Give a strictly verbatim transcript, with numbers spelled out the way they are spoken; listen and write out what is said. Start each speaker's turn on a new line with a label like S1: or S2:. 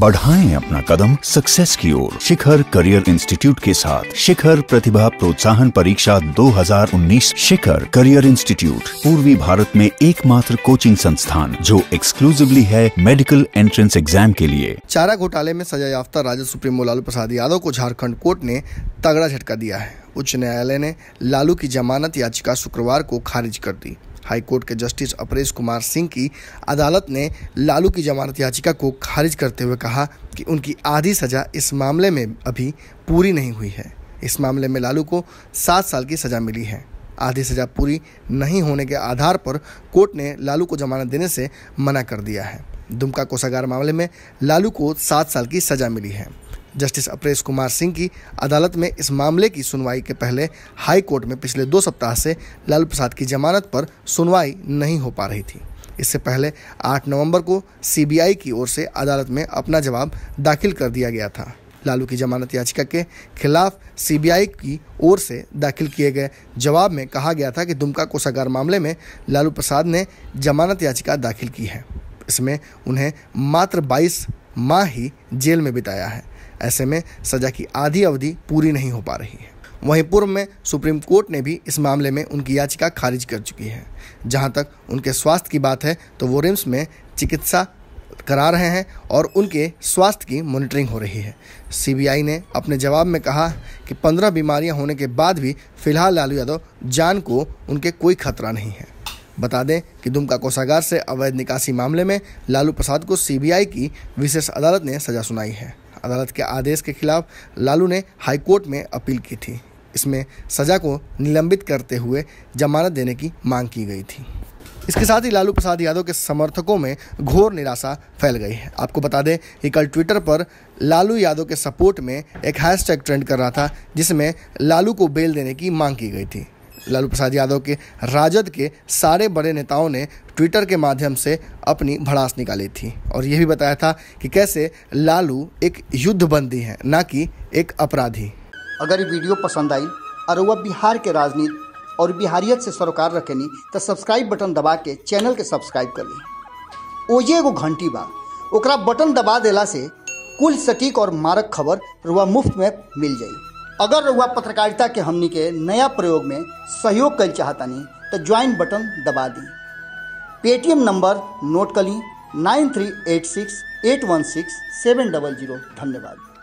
S1: बढ़ाएं अपना कदम सक्सेस की ओर शिखर करियर इंस्टीट्यूट के साथ। शिखर प्रतिभा प्रोत्साहन परीक्षा दो हज़ार उन्नीस। शिखर करियर इंस्टीट्यूट पूर्वी भारत में एकमात्र कोचिंग संस्थान जो एक्सक्लूसिवली है मेडिकल एंट्रेंस एग्जाम के लिए।
S2: चारा घोटाले में सजा याफ्ता राजद सुप्रीमो लालू प्रसाद यादव को झारखंड कोर्ट ने तगड़ा झटका दिया है। उच्च न्यायालय ने लालू की जमानत याचिका शुक्रवार को खारिज कर दी। हाई कोर्ट के जस्टिस अपरेश कुमार सिंह की अदालत ने लालू की जमानत याचिका को खारिज करते हुए कहा कि उनकी आधी सजा इस मामले में अभी पूरी नहीं हुई है। इस मामले में लालू को सात साल की सजा मिली है। आधी सजा पूरी नहीं होने के आधार पर कोर्ट ने लालू को जमानत देने से मना कर दिया है। दुमका कोषागार मामले में लालू को सात साल की सजा मिली है। जस्टिस अपरेश कुमार सिंह की अदालत में इस मामले की सुनवाई के पहले हाई कोर्ट में पिछले दो सप्ताह से लालू प्रसाद की जमानत पर सुनवाई नहीं हो पा रही थी। इससे पहले आठ नवंबर को सीबीआई की ओर से अदालत में अपना जवाब दाखिल कर दिया गया था। लालू की जमानत याचिका के खिलाफ सीबीआई की ओर से दाखिल किए गए जवाब में कहा गया था कि दुमका कोषागार मामले में लालू प्रसाद ने जमानत याचिका दाखिल की है। इसमें उन्हें मात्र बाईस माह ही जेल में बिताया है। ऐसे में सजा की आधी अवधि पूरी नहीं हो पा रही है। वहीं पूर्व में सुप्रीम कोर्ट ने भी इस मामले में उनकी याचिका खारिज कर चुकी है। जहां तक उनके स्वास्थ्य की बात है तो वो रिम्स में चिकित्सा करा रहे हैं और उनके स्वास्थ्य की मॉनिटरिंग हो रही है। सीबीआई ने अपने जवाब में कहा कि पंद्रह बीमारियां होने के बाद भी फिलहाल लालू यादव जान को उनके कोई खतरा नहीं है। बता दें कि दुमका कोषागार से अवैध निकासी मामले में लालू प्रसाद को सीबीआई की विशेष अदालत ने सजा सुनाई है। अदालत के आदेश के खिलाफ लालू ने हाईकोर्ट में अपील की थी। इसमें सजा को निलंबित करते हुए जमानत देने की मांग की गई थी। इसके साथ ही लालू प्रसाद यादव के समर्थकों में घोर निराशा फैल गई है। आपको बता दें कि कल ट्विटर पर लालू यादव के सपोर्ट में एक हैशटैग ट्रेंड कर रहा था जिसमें लालू को बेल देने की मांग की गई थी। लालू प्रसाद यादव के राजद के सारे बड़े नेताओं ने ट्विटर के माध्यम से अपनी भड़ास निकाली थी और यह भी बताया था कि कैसे लालू एक युद्धबंदी है, ना कि एक अपराधी।
S3: अगर ये वीडियो पसंद आई और वह बिहार के राजनीति और बिहारियत से सरोकार रखेनी तो सब्सक्राइब बटन दबा के चैनल के सब्सक्राइब कर ली। ओजे एगो घंटी बा, ओकरा बटन दबा देला से कुल सटीक और मारक खबर रुआ मुफ्त में मिल जाई। अगर रुआ पत्रकारिता के हमनी के नया प्रयोग में सहयोग कर चाहतानी तो ज्वाइन बटन दबा दी। पेटीएम नंबर नोट कर ली nine three eight six eight one six seven double zero. धन्यवाद।